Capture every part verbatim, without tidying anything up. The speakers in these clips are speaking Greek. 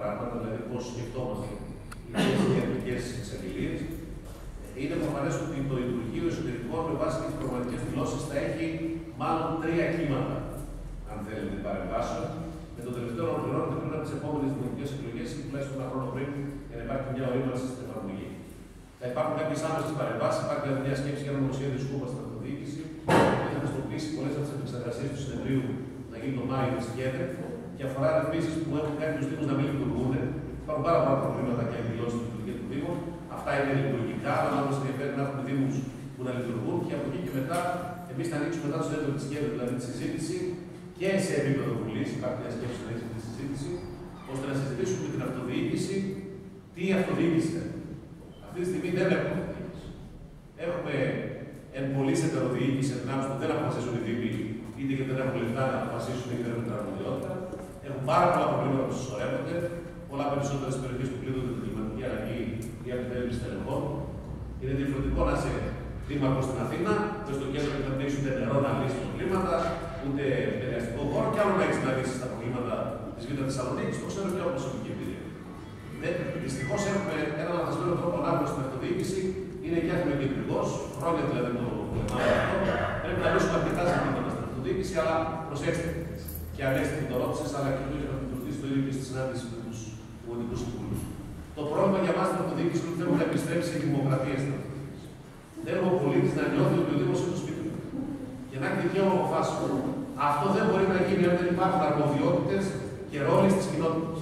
πράγματα, δηλαδή πώς σκεφτόμαστε οι ιατρικές εξαγγελίες. Είναι προφανές ότι το Υπουργείο Εσωτερικών με βάση τις προγραμματικές δηλώσεις θα έχει μάλλον τρία κύματα, αν θέλετε, παρεμβάσεων. Με το τελευταίο ολοκληρώνεται πριν από τις επόμενες δημοτικές εκλογές ή τουλάχιστον ένα χρόνο πριν, για να υπάρχει μια ορίμανση στην εφαρμογή. Θα υπάρχουν κάποιες άμεσες παρεμβάσεις, υπάρχει δηλαδή μια σκέψη για ένα νομοσχέδιο σκούπα στην αυτοδιοίκηση, που θα χρησιμοποιήσει πολλές από τις επεξεργασίες του συνεδρίου να γίνει το Μάιο της ΚΕΔΕ και αφορά ρυθμίσεις που έχουν κάνει τους Δήμους να μην λειτουργούν. Υπάρχουν πάρα πολλά προβλήματα και εκδηλώσεις στην λειτουργία του Δήμου. Αυτά είναι λειτουργικά, αλλά μας ενδιαφέρει να έχουμε Δήμους που να λειτουργούν και από εκεί και μετά εμείς θα ανοίξουμε μετά το συνέδριο της ΚΕΔΕ, δηλαδή τη συζήτηση και σε επίπεδο Βουλής, υπάρχει μια σκέψη να έχει τη συζήτηση, ώστε να συζητήσουμε με την αυτοδιοίκηση τι αυτοδιοίκηση θέλει. Αυτή τη στιγμή δεν έχουμε αυτοδιοίκηση. Έχουμε εν πολλής ετεροδιοίκηση ενδυνάμεις που δεν αποφασίζουν οι Δήμοι, είτε γιατί δεν έχουν λεφτά να αποφασίσουν είτε δεν έχουν την αρμοδιότητα. Έχουν πάρα πολλά προβλήματα που συσσωρεύονται, πολλά περισσότερες περιοχές που πλήττονται την κλιματική αλλαγή ή από την έλλειψη τελεχών. Είναι διαφορετικό να είσαι δήμαρχος στην Αθήνα, και στο κέντρο και να μην έχεις ούτε νερό να λύσει προβλήματα, ούτε περιαστικό χώρο, και άλλο να έχεις να λύσεις τα προβλήματα της Β' Θεσσαλονίκης. Το ξέρω και από προσωπική εμπειρία. Δυστυχώς έχουμε έναν λανθασμένο τρόπο ανάπτυξη στην αυτοδιοίκηση, είναι και έχουμε κεντρικός, χρόνια δηλαδή το πολεμάμε αυτό. Πρέπει να λύσουμε αρκετά ζητήματα στην αυτοδιοίκηση, αλλά προσέξτε. Και αν έχετε την το ρώτησες, αλλά και το είχαμε ρωτήσει το ίδιο και στη συνάντηση με τους δημοτικούς συμβούλους. Το πρόβλημα για μας στην αυτοδιοίκηση είναι ότι θέλουμε να επιστρέψει η δημοκρατία στην αυτοδιοίκηση. Θέλουμε ο πολίτης να νιώθει ότι ο Δήμος είναι το σπίτι του και να έχει δικαίωμα αποφάσεων. Αυτό δεν μπορεί να γίνει αν δεν υπάρχουν αρμοδιότητες και ρόλοι της κοινότητας.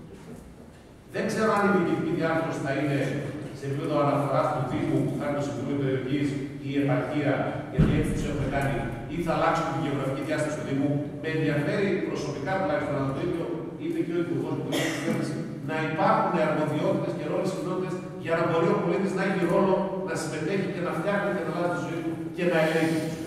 Δεν ξέρω αν η διοικητική διάρθρωση θα είναι σε επίπεδο αναφορά του Δήμου που κάνει το Συμβούλιο Περιοχής ή η επαρχία, γιατί έτσι τους έχουμε κάνει, ή θα αλλάξουν τη γεωγραφική διάσταση του Δήμου. Με ενδιαφέρει προσωπικά τουλάχιστον να το ίδιο, είτε και ο Υπουργός που έχει κυβέρνηση, να υπάρχουν αρμοδιότητες και ρόλοι στις κοινότητες για να μπορεί ο πολίτης να έχει ρόλο να συμμετέχει και να φτιάχνει και να αλλάζει τη ζωή του και να ελέγχει.